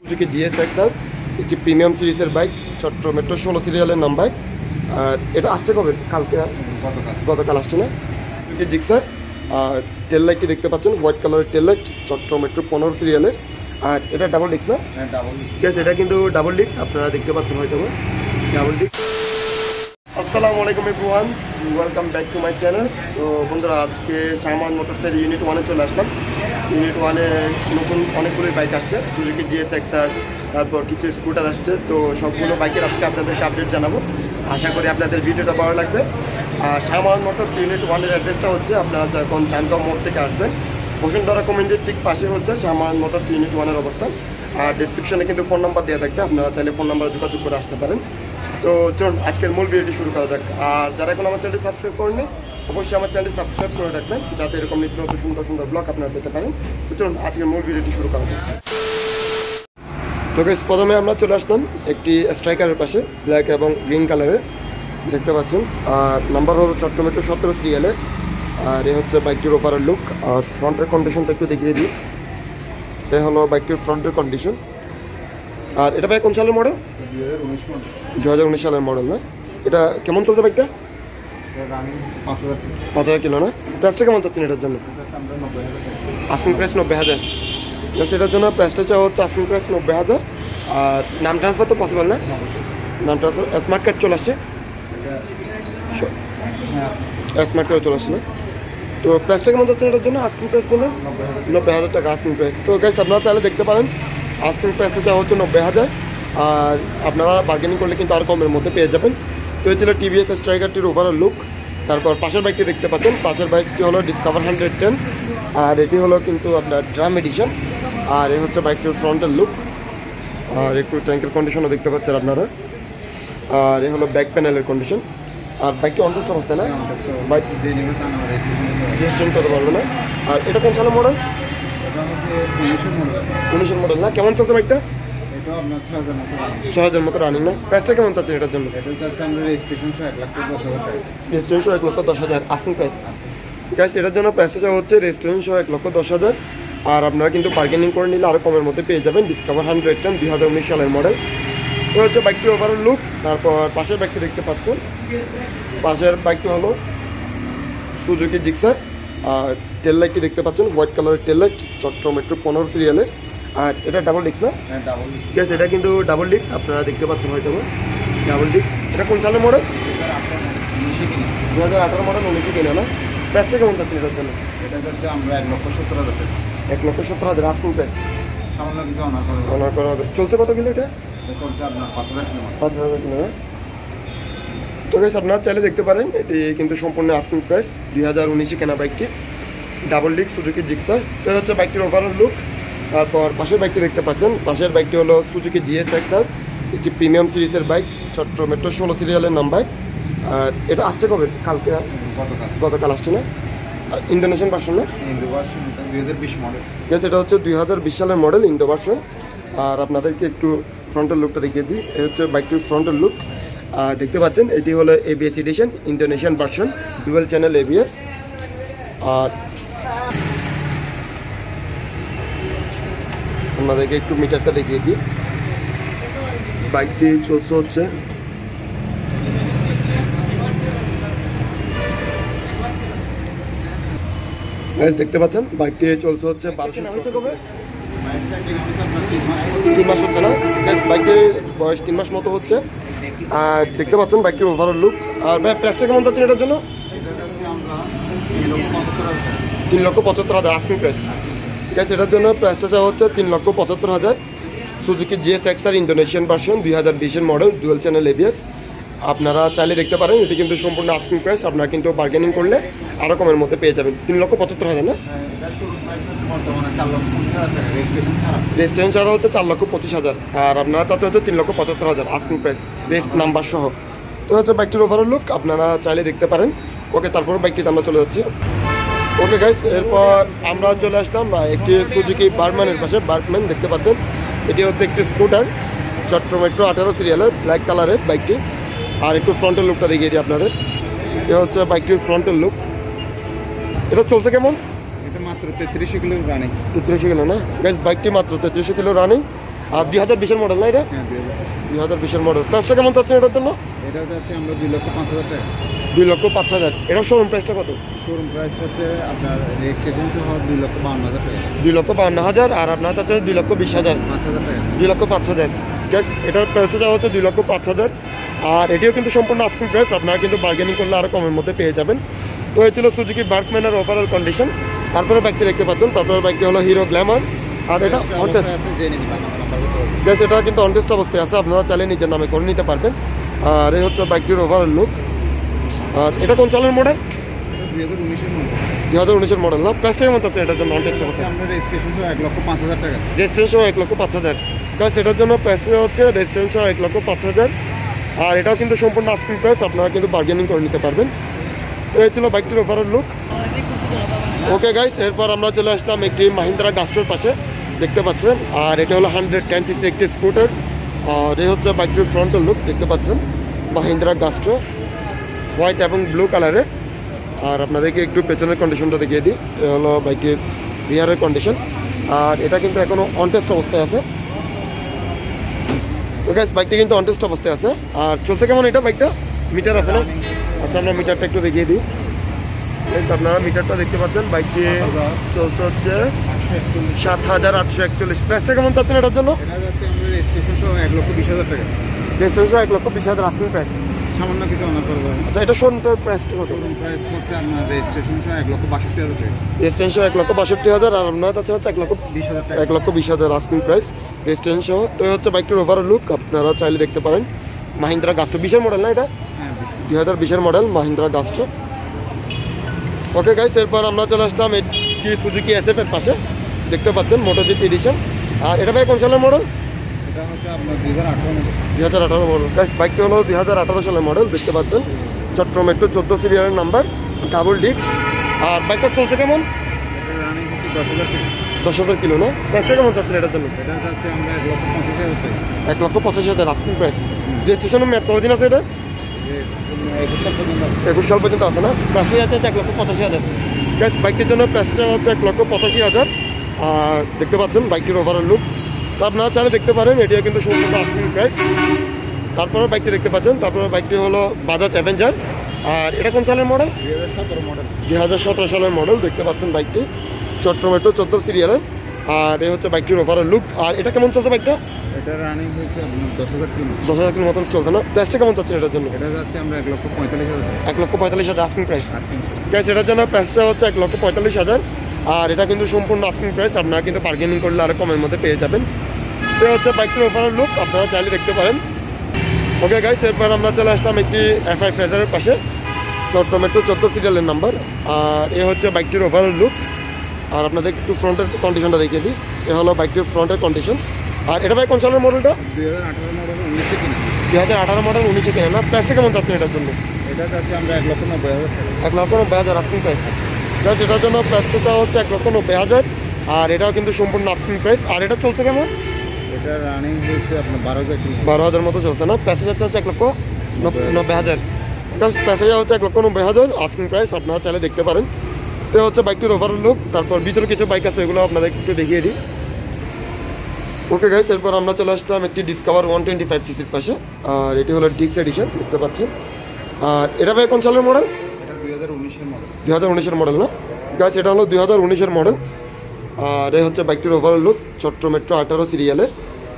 Suzuki GSXR একটি premium সিরিজের bike, Chatta metro 16 সিরিয়ালের নাম্বার। আর এটা আসছে কবে? কালকে, গতকাল আসছে না? Suzuki Gixxer. আর টেল লাইটটি দেখতে পাচ্ছেন হোয়াইট কালারের টেল লাইট, চট্ট মেট্রো 15 সিরিয়ালের। আর এটা ডাবল ডিস্ক না? ঠিক আছে, এটা কিন্তু ডাবল ডিস্ক, আপনারা দেখতে পাচ্ছেন হয়তো ডাবল ডিস্ক। আসসালামু আলাইকুম everyone, welcome back to my channel. তো বন্ধুরা, আজকে শাহমান মোটরসের ইউনিট 1-এ চলে আসলাম। ইউনিট 1-এ নতুন অনেকগুলোই বাইক আসছে, সুজুকি জিএসএক্সআর, তারপর কিছু স্কুটার আসছে। তো সবগুলো বাইকের আজকে আপনাদেরকে আপডেট জানাবো। আশা করি আপনাদের ভিডিওটা ভালো লাগবে। আর শাহমান মোটরস ইউনিট 1-এর অ্যাড্রেসটা হচ্ছে, আপনারা যখন চান্দগাঁও মোড় থেকে আসবেন, বসুন্ধরা কমিউনিটির ঠিক পাশে হচ্ছে শাহমান মোটরস ইউনিট 1-এর অবস্থান। আর ডিসক্রিপশনে কিন্তু ফোন নাম্বার দেওয়া থাকবে, আপনারা চাইলে ফোন নাম্বারে যোগাযোগ করে আসতে পারেন। তো চলুন আজকের মূল ভিডিওটি শুরু করা যাক। আর যারা এখন আমার চ্যানেলটি সাবস্ক্রাইব করেননি, অবশ্যই আমার চ্যানেলটি সাবস্ক্রাইব করে রাখবেন, যাতে এরকম নিত্য নতুন সুন্দর সুন্দর ব্লগ আপনারা পেতে পারেন। তো চলুন আজকের মূল ভিডিওটি শুরু করা যাক। তো গাইস, প্রথমে আমরা চলে আসলাম একটি স্ট্রাইকারের পাশে, ব্ল্যাক এবং গ্রিন কালারের, দেখতে পাচ্ছেন। আর নাম্বার হলো চট্ট মেট্রো 17 সিরিয়ালের। আর এ হচ্ছে বাইকটির ওভারঅল লুক। আর ফ্রন্টের কন্ডিশনটা একটু দেখিয়ে দিই। এ হলো বাইকটির ফ্রন্টের কন্ডিশন। আর এটা ভাই কোন সালের মডেল? 2019 সালের মডেল না? এটা কেমন চলছে বাইকটা? 5000 কিলো না? প্রাইসটা কেমন চাচ্ছেন এটার জন্য? Asking price 90,000। সেটার জন্য প্রাইসটা চাওয়া হচ্ছে আস্কিং প্রাইস 90,000। আর নাম ট্রান্সফার তো পসিবল না? নাম ট্রান্সফার স্মার্ট কার্ড চলে আসছে, স্মার্ট কার্ড চলে আসছে না? তো প্রাইসটা কেমন যাচ্ছে এটার জন্য? আস্কিং প্রাইস বললেন 90,000 টাকা আস্কিং প্রাইস। তো গাইস, আপনারা চাইলে দেখতে পারেন। আস্কিং প্রাইসটা চাওয়া হচ্ছে 90,000। আর আপনারা বার্গেনিং করলে কিন্তু আরও কমের মধ্যে পেয়ে যাবেন। তো এই ছিল টিভিএস স্ট্রাইকারটির ওভারঅল লুক। তারপর পাশের বাইকটি দেখতে পাচ্ছেন, পাশের বাইকটি হলো ডিসকভার 110। আর এটি হলো কিন্তু আপনার ড্রাম এডিশন। আর এই হচ্ছে বাইকটির ফ্রন্টের লুক। আর একটু ট্যাঙ্কের কন্ডিশনও দেখতে পাচ্ছেন আপনারা। আর এই হলো ব্যাক প্যানেলের কন্ডিশন। আর বাইকটি অনটেস্ট অবস্থায় না? বাইক রেজিস্ট্রেশন করতে পারবে না। আর এটা কোন সালের মডেল? 19 মডেল না? কেমন চলছে বাইকটা? 6,000 মতো রানিং না? প্রাইসটা কেমন চাচ্ছেন এটার জন্য? Registration 1,10,000 asking price. গাইস, এটার জন্য প্রাইসটা চাওয়া হচ্ছে রেজিস্ট্রেশন সহ 1,10,000। আর আপনারা কিন্তু বার্গেনিং করে নিলে আরও কমের মধ্যে পেয়ে যাবেন। ডিসকভার 110 2019 সালের মডেল। তো হচ্ছে বাইকটির ওভারঅল লুক। তারপর পাশের বাইকটি দেখতে পাচ্ছেন, পাশের বাইকটি হলো সুজুকি জিক্সার। আর টেল লাইটটি দেখতে পাচ্ছেন হোয়াইট কালারের টেল লাইট, চট্ট মেট্রো 15 সিরিয়ালের। আর এটা ডাবল ডিস্ক না? ঠিক আছে, এটা কিন্তু ডাবল ডিস্ক, আপনারা দেখতে পাচ্ছেন হয়তো ডাবল ডিস্ক। এটা কোন সালের মডেল? 2018 মডেল, 19 কিনা না? প্রাইসটা কেমন যাচ্ছে এটার জন্য? এটা হচ্ছে আমরা 1,70,000। 1,70,000 আস্কিং প্রাইস। সামান্য কিছু অনার করা হবে। চলছে কত কিলো এটা? চলছে আপনার 5,000 কিলো। 5,000 কিলো না? তো গাইস, আপনারা চাইলে দেখতে পারেন। এটি কিন্তু সম্পূর্ণ আস্কিং প্রাইস। 2019 কেনা বাইকটি, ডাবল ডিস্ক সুজুকি জিক্সার। তো হচ্ছে বাইকটির ওভারঅল লুক। তারপর পাশের বাইকটি দেখতে পাচ্ছেন, পাশের বাইকটি হলো সুজুকি জিএসএক্সআর, একটি প্রিমিয়াম সিরিজের বাইক, চট্ট মেট্রো 16 সিরিয়ালের নাম্বার। আর এটা আসছে কবে? কালকে, গতকাল আসছে না? ইন্দোনেশিয়ান ভার্সন না? 2020 মডেল। ঠিক আছে, এটা হচ্ছে 2020 সালের মডেল, ইন্দো ভার্সন। আর আপনাদেরকে একটু ফ্রন্টের লুকটা দেখিয়ে দিই। এই হচ্ছে বাইকটির ফ্রন্টের লুক। দেখতে পাচ্ছেন এটি হলো ABS edition, Indonesian version, dual channel ABS. আর আপনাদেরকে একটু মিটারটা দেখিয়ে দিই। বাইকটি চলছে হচ্ছে দেখতে পাচ্ছেন বাইকটি চলছে হচ্ছে 1200 কবে? 3 মাস হচ্ছে না? বাইকের বয়স 3 মাস মতো হচ্ছে। আর দেখতে পাচ্ছেন বাইকের ওভারঅল লুক। আর ভাই প্রাইসটা কেমন যাচ্ছেন এটার জন্য? 3,75,000 আস্কিং প্রাইস। ঠিক আছে, এটার জন্য প্রাইসটা চাওয়া হচ্ছে 3,75,000। Suzuki GSXR Indonesian version, 2020 model, dual channel ABS. আপনারা চাইলে দেখতে পারেন। এটি কিন্তু সম্পূর্ণ আস্কিং প্রাইস, আপনারা কিন্তু বার্গেনিং করলে আরও কমের মধ্যে পেয়ে যাবেন। 3,75,000 না? রেজিস্ট্রেশন ছাড়া হচ্ছে 4,25,000। আর আপনারা চাইতে হচ্ছে 3,75,000 আস্কিং প্রাইস, রেজিস্ট নাম্বার সহ। তো হচ্ছে বাইকটির ওভারঅল লুক, আপনারা চাইলে দেখতে পারেন। ওকে, তারপর বাইকটিতে আমরা চলে যাচ্ছি। ওকে গাইস, এরপর আমরা চলে আসলাম একটি সুজুকি বার্গম্যানের পাশে। বার্গম্যান দেখতে পাচ্ছেন, এটি হচ্ছে একটি স্কুটার, চট্ট মেট্রো 18 সিরিয়ালের, ব্ল্যাক কালারের বাইকটি। আর একটু ফ্রন্টের লুকটা দেখিয়ে দিই আপনাদের। এ হচ্ছে বাইকটির ফ্রন্টের লুক। এটা চলছে কেমন? এটা মাত্র 33 কিলো রানিং। 33 কিলো না? গাইস, বাইকটি মাত্র 33 কিলো রানিং। আর 2020-এর মডেল না এটা? হ্যাঁ 2020-এর মডেল। প্রাইসটা কেমন চাচ্ছেন এটার জন্য? এটা যাচ্ছে আমরা 2,05,000 টাকা। 2,05,000। এটার শোরুম প্রাইসটা কত? শোরুম প্রাইস হচ্ছে আপনার রেজিস্ট্রেশন সহ 2,52,000 টাকা। 2,52,000 আর আপনার চাচ্ছে 2,20,000। 5,000 টাকা। 2,05,000। জাস্ট এটার প্রাইসটা যাওয়া হচ্ছে 2,05,000। আর এটিও কিন্তু সম্পূর্ণ আস্কিং প্রাইস, আপনারা কিন্তু বার্গেনিং করলে আরও কমের মধ্যে পেয়ে যাবেন। তো এই ছিল সুজুকি বার্কম্যানের ওভারঅল কন্ডিশন। তারপরে বাইকটি দেখতে পাচ্ছেন, তারপরে বাইকটি হলো হিরো গ্ল্যামার। আর এটা অনটেস্ট, আছে যে নিবি তার নাম্বার করতে হবে। জাস্ট এটা কিন্তু অনটেস্ট অবস্থায় আছে, আপনারা চাইলে নিজের নামে করে নিতে পারবেন। আর এই হচ্ছে বাইকটির ওভারঅল লুক। আর এটা কোন সালের মডেল? এটা 2019-এর মডেল। 2019-এর মডেল না? প্রাইসটা কেমন চাচ্ছেন এটার জন্য অনটেস্ট হচ্ছে অবস্থায়? আমরা রেজিস্ট্রেশন সহ 1,05,000 টাকা। রেজিস্ট্রেশন 1,05,000। প্লাস এটার জন্য প্রাইসটা হচ্ছে রেজিস্ট্রেশন 1,05,000। আর এটাও কিন্তু সম্পূর্ণ আস্কিং প্রাইস, আপনারা কিন্তু বার্গেনিং করে নিতে পারবেন। তো এই ছিল বাইকটির ওভারঅল লুক। ওকে গাইস, এরপর আমরা চলে আসলাম একটি মাহিন্দ্রা গাস্টোর পাশে, দেখতে পাচ্ছেন। আর এটা হলো 110cc একটি স্কুটার। আর এই হচ্ছে বাইকটির ফ্রন্টাল লুক, দেখতে পাচ্ছেন মাহিন্দ্রা গাস্টো, হোয়াইট এবং ব্লু কালারের। আর আপনাদেরকে একটু পেছনের কন্ডিশনটা দেখিয়ে দিই। এটা হলো বাইকের রিয়ারের কন্ডিশন। আর এটা কিন্তু এখনও অনটেস্ট অবস্থায় আছে। তো গাইস, বাইকটা কিন্তু অনটেস্ট অবস্থায় আছে। আর চলছে কেমন এটা বাইকটা? মিটার আছে না? আচ্ছা, আমরা মিটারটা একটু দেখিয়ে দিই। গাইস, আপনারা মিটারটা দেখতে পাচ্ছেন, বাইকটি চলছে হচ্ছে 7,841। প্রাইসটা কেমন চাচ্ছেন এটার জন্য? এটা যাচ্ছে আমরা রেজিস্ট্রেশন সহ 1,20,000 টাকা। Registration 1,20,000 asking price. সামান্য কিছু অনার করা যাবে। আচ্ছা, এটা শোরুমটার প্রাইসটা কত? শোরুম প্রাইস হচ্ছে আপনার রেজিস্ট্রেশন সহ 1,62,000 টাকা। রেজিস্ট্রেশন 1,62,000 আর আপনার কাছে হচ্ছে 20,000 টাকা। 1,20,000 আস্কিং প্রাইস রেজিস্ট্রেশন সহ। তো এই হচ্ছে বাইকটির ওভারঅল লুক, আপনারা চাইলে দেখতে পারেন। মাহিন্দ্রা গাস্টো 20-এর মডেল না এটা? হ্যাঁ 20,000। 2020-এর model Mahindra Gusto. Okay guys, এরপর আমরা চলে আসলাম এটি সুজুকি SF এর পাশে, দেখতে পাচ্ছেন মোটোজিপি এডিশন। আর এটা ভাই কোন সালের মডেল? এটা হচ্ছে আপনার 2018 মডেল। 2018 মডেল। গাইস, বাইকটি হলো 2018 সালের মডেল, দেখতে পাচ্ছেন। চট্টগ্রাম মেট্রো 14 সিরিয়ালের নাম্বার, ডাবল ডিস্ক। আর বাইকটা চলছে কেমন? এটা রানিং হচ্ছে 10,000 টাকা। 10,000 কিলো না? প্রাইসটা কেমন চাচ্ছেন এটার জন্য? এটা যাচ্ছে আমরা 1,85,000 টাকা। 1,85,000 আস্কিং প্রাইস। রেজিস্ট্রেশনের মেয়াদ কতদিন আছে এটা? 21 সাল পর্যন্ত আছে। 21 সাল পর্যন্ত আছে না? প্রাইসটা যাচ্ছে 1,85,000। গাইস, বাইকটির জন্য প্রাইসটা হচ্ছে 1,85,000। আর দেখতে পাচ্ছেন বাইকটির ওভারঅল লুক। তো আপনারা চাইলে দেখতে পারেন, এটিও কিন্তু সম্পূর্ণ আস্কিং প্রাইস। তারপরে বাইকটি দেখতে পাচ্ছেন, তারপরে বাইকটি হলো বাজাজ অ্যাভেঞ্জার। আর এটা কোন সালের মডেল? 2017 মডেল। 2017 সালের মডেল, দেখতে পাচ্ছেন বাইকটি চট্টগ্রাম মেট্রো 14 সিরিয়ালের। আর এই হচ্ছে বাইকটির ওভারঅল লুক। আর এটা কেমন চলছে বাইকটা? এটা রানিং হচ্ছে আপনার 10,000 কিলো। 10,000 কিলো মতন চলছে না? প্রাইসটা কেমন চাচ্ছেন এটার জন্য? এটা যাচ্ছে আমরা 1,45,000 টাকা। 1,45,000 আস্কিং প্রাইস। আসিং। গাইস, এটার জন্য প্রাইসটা হচ্ছে 1,45,000। আর এটা কিন্তু সম্পূর্ণ আস্কিং প্রাইস, আপনারা কিন্তু বার্গেনিং করলে আরও কমের মধ্যে পেয়ে যাবেন। তো হচ্ছে বাইকটির ওভারঅল লুক, আপনারা চাইলে দেখতে পারেন। ওকে গাইস, এরপর আমরা চলে আসলাম একটি FI ফেজারের পাশে, চট্টগ্রাম মেট্রো 14 সিরিয়ালের নাম্বার। আর এ হচ্ছে বাইকটির ওভারঅল লুক। আর আপনাদের একটু ফ্রন্টের কন্ডিশনটা দেখিয়ে দিই। এ হলো বাইকটির ফ্রন্টের কন্ডিশন। আর এটা ভাই কোন সালের মডেলটা? 2018 মডেল 19 কিনা। 2018 মডেল 19 কেনা না? প্রাইসটা কেমন চাচ্ছেন এটার জন্য? এটা যাচ্ছে আমরা 1,90,000 টাকা। 1,90,000 আস্কিং প্রাইস। গাইস, এটার জন্য প্রাইসটা হচ্ছে 1,90,000। আর এটাও কিন্তু সম্পূর্ণ আস্কিং প্রাইস। আর এটা চলছে কেমন? এটা রানিং হচ্ছে আপনার 12,000 কিলো। 12,000 মতো চলছে না? প্যাসেঞ্জারটা হচ্ছে 1,90,000। প্যাসেঞ্জার হচ্ছে 1,90,000 আস্কিং প্রাইস, আপনারা চাইলে দেখতে পারেন। তো হচ্ছে বাইকটির ওভারঅল লুক। তারপর ভিতরে কিছু বাইক আছে, এগুলো আপনাদের একটু দেখিয়ে দিই। ওকে গাইস, এরপর আমরা চলে আসলাম একটি ডিসকভার 125cc-র পাশে। আর এটি হলো ডিক্স এডিশন, দেখতে পাচ্ছেন। আর এটা ভাই কোন সালের মডেল? এটা 2019-এর মডেল। 2019-এর মডেল না? গাইস, এটা হলো 2019-এর মডেল। আর এই হচ্ছে বাইকটির ওভারঅল লুক, চট্টগ্রাম মেট্রো 18 সিরিয়ালের।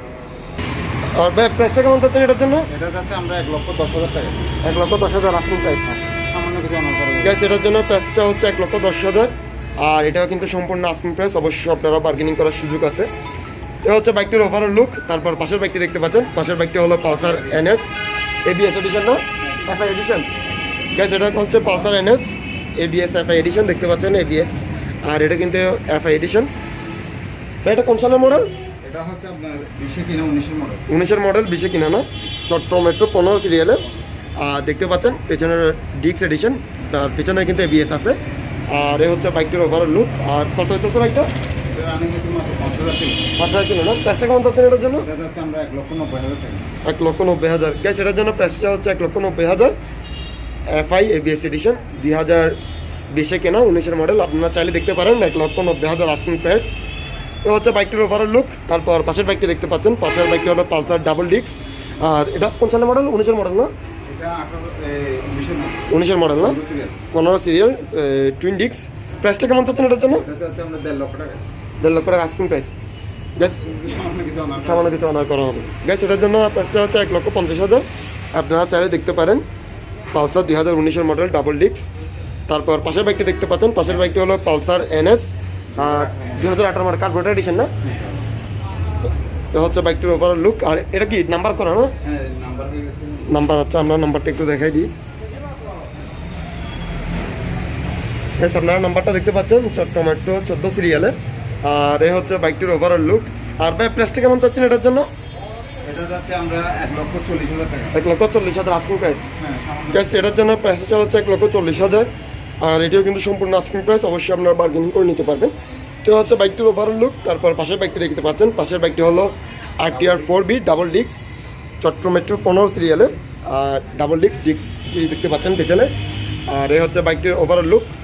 আর ভাই প্রাইসটা কেমন চাচ্ছেন এটার জন্য? এটা যাচ্ছে আমরা 1,10,000 টাকা। 1,10,000 আস্কিং প্রাইস। সামান্য কিছু অনার করা যাবে। গাইস, এটার জন্য প্রাইসটা হচ্ছে 1,10,000। আর এটাও কিন্তু সম্পূর্ণ আস্কিং প্রাইস, অবশ্যই আপনারা বার্গেনিং করার সুযোগ আছে। এটা হচ্ছে বাইকটির ওভারঅল লুক। তারপর পাশের বাইকটি দেখতে পাচ্ছেন, পাশের বাইকটি হলো পালসার NS ABS এডিশন না? FI edition. গাইস, এটা হচ্ছে Pulsar NS ABS FI edition, দেখতে পাচ্ছেন ABS। আর এটা কিন্তু FI এডিশন। ভাই, এটা কোন সালের মডেল? এটা হচ্ছে আপনার 20 কিনা 19-এর মডেল। 19-এর মডেল, 20-এ কিনা না? চট্টগ্রাম মেট্রো 15 সিরিয়ালের। আর দেখতে পাচ্ছেন পেছনের ডিক্স এডিশন, তার পেছনে কিন্তু ABS আছে। আর এই হচ্ছে বাইকটির ওভারঅল লুক। আর কত চলছে বাইকটা? এটা রানিং হচ্ছে মাত্র 5,000 কিলো। 5,000 কিলো না? প্রাইসটা কেমন চাচ্ছেন এটার জন্য? এটা যাচ্ছে আমরা 1,90,000 টাকা। 1,90,000। গাইস, এটার জন্য প্রাইসটা হচ্ছে 1,90,000। FI ABS এডিশন, 2020-এ কেনা, 19-এর মডেল। আপনারা চাইলে দেখতে পারেন, 1,90,000 আস্কিং প্রাইস। তো তো হচ্ছে বাইকটির ওভারঅল লুক। তারপর পাশের বাইকটি দেখতে পাচ্ছেন, পাশের বাইকটি হলো পালসার ডাবল ডিস্ক। আর এটা কোন সালের মডেল? 19-এর মডেল না? এটা 19-এর মডেল না? 15 সিরিয়াল টুইন ডিস্ক। প্রাইসটা কেমন চাচ্ছেন এটার জন্য? এটা হচ্ছে আমরা 1.5 লক্ষ টাকা। 1.5 লক্ষ টাকা আস্কিং প্রাইস। গ্যাস সামান্য কিছু অনার করা হবে। গ্যাস এটার জন্য প্রাইসটা হচ্ছে 1,50,000। আপনারা চাইলে দেখতে পারেন পালসার 2019-এর মডেল ডাবল ডিস্ক। তারপর পাশের বাইকটি দেখতে পাচ্ছেন, পাশের বাইকটি হলো Pulsar NS 2018 model carburettor edition না? এটা হচ্ছে বাইকটির ওভারঅল লুক। আর এটা কি নাম্বার করা না? হ্যাঁ, নাম্বার হয়ে গেছে। নাম্বার হচ্ছে, আমরা নাম্বারটা একটু দেখাই দিই। আপনারা নাম্বারটা দেখতে পাচ্ছেন, টমেটো 14 সিরিয়ালের। আর এ হচ্ছে বাইকটির ওভারঅল লুক। আর ভাই প্রাইসটা কেমন চাচ্ছেন এটার জন্য? এটা যাচ্ছে আমরা 1,40,000 টাকা। 1,40,000 আস্কিং প্রাইস। হ্যাঁ, সামান্য গ্যাস এটার জন্য প্রাইসটা হচ্ছে 1,40,000। আর এটিও কিন্তু সম্পূর্ণ আস্কিং প্রাইস, অবশ্যই আপনারা বার্গেনিং করে নিতে পারবেন। তো হচ্ছে বাইকটির ওভারঅল লুক। তারপর পাশের বাইকটি দেখতে পাচ্ছেন, পাশের বাইকটি হলো RTR 4B double disc, Chatta metro 15 সিরিয়ালের। আর ডাবল ডিস্ক দেখতে পাচ্ছেন পেছনে। আর এ হচ্ছে বাইকটির ওভারঅল লুক।